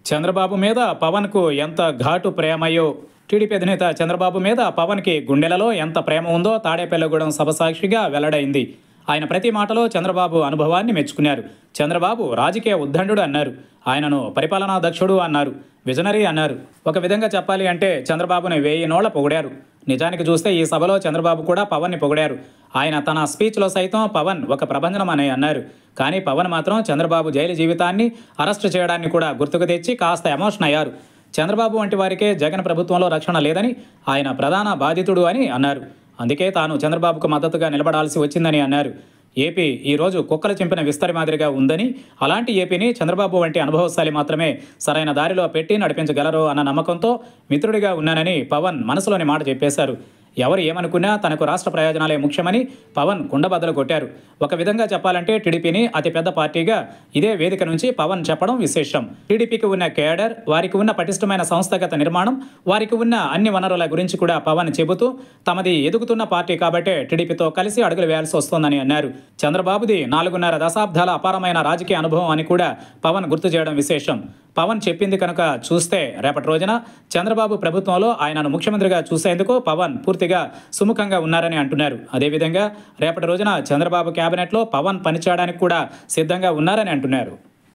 చంద్రబాబు మీద పవన్కు ఎంత ఘాటు ప్రేమయో. టీడీపీ అధినేత చంద్రబాబు మీద పవన్కి గుండెలలో ఎంత ప్రేమ ఉందో తాడేపల్లిగూడెం సభ సాక్షిగా వెల్లడైంది. ఆయన ప్రతి మాటలో చంద్రబాబు అనుభవాన్ని మెచ్చుకున్నారు. చంద్రబాబు రాజకీయ ఉద్దండుడు అన్నారు. ఆయనను పరిపాలనా దక్షుడు అన్నారు. విజనరీ అన్నారు. ఒక విధంగా చెప్పాలి అంటే చంద్రబాబుని 1000 నోళ్ల పొగిడారు. నిజానికి చూస్తే ఈ సభలో చంద్రబాబు కూడా పవన్ని పొగిడారు. ఆయన తన స్పీచ్లో సైతం పవన్ ఒక ప్రభంజనం అని అన్నారు. కానీ పవన్ మాత్రం చంద్రబాబు జైలు జీవితాన్ని, అరెస్టు చేయడాన్ని కూడా గుర్తుకు తెచ్చి కాస్త ఎమోషన్ అయ్యారు. చంద్రబాబు వంటి వారికే జగన్ ప్రభుత్వంలో రక్షణ లేదని, ఆయన ప్రధాన బాధితుడు అని అన్నారు. అందుకే తాను చంద్రబాబుకు మద్దతుగా నిలబడాల్సి వచ్చిందని అన్నారు. ఏపీ ఈరోజు కుక్కలు చింపిన విస్తరి మాదిరిగా ఉందని, అలాంటి ఏపీని చంద్రబాబు వంటి అనుభవశాలి మాత్రమే సరైన దారిలో పెట్టి నడిపించగలరు అన్న నమ్మకంతో మిత్రుడిగా ఉన్నానని పవన్ మనసులోని మాట చెప్పేశారు. ఎవరు ఏమనుకున్నా తనకు రాష్ట్ర ప్రయోజనాలే ముఖ్యమని పవన్ కుండబద్దలు కొట్టారు. ఒక విధంగా చెప్పాలంటే టీడీపీని అతిపెద్ద పార్టీగా ఇదే వేదిక నుంచి పవన్ చెప్పడం విశేషం. టీడీపీకి ఉన్న కేడర్, వారికి ఉన్న పటిష్టమైన సంస్థాగత నిర్మాణం, వారికి ఉన్న అన్ని వనరుల గురించి కూడా పవన్ చెబుతూ తమది ఎదుగుతున్న పార్టీ కాబట్టే టీడీపీతో కలిసి అడుగులు వేయాల్సి వస్తోందని అన్నారు. చంద్రబాబుది 4.5 దశాబ్దాల అపారమైన రాజకీయ అనుభవం అని కూడా పవన్ గుర్తు చేయడం విశేషం. పవన్ చెప్పింది కనుక చూస్తే రేపటి రోజున చంద్రబాబు ప్రభుత్వంలో ఆయనను ముఖ్యమంత్రిగా చూసేందుకు పవన్ పూర్తిగా సుముఖంగా ఉన్నారని అంటున్నారు. అదేవిధంగా రేపటి రోజున చంద్రబాబు కేబినెట్లో పవన్ పనిచేయడానికి కూడా సిద్ధంగా ఉన్నారని అంటున్నారు.